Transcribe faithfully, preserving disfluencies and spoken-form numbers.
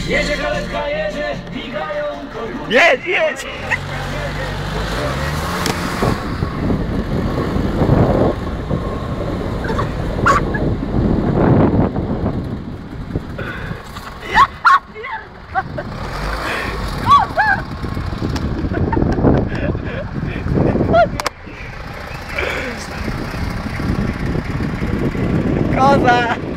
Jedzie karetka, jedzie, migają koguty. Jedź, jedź! Koza!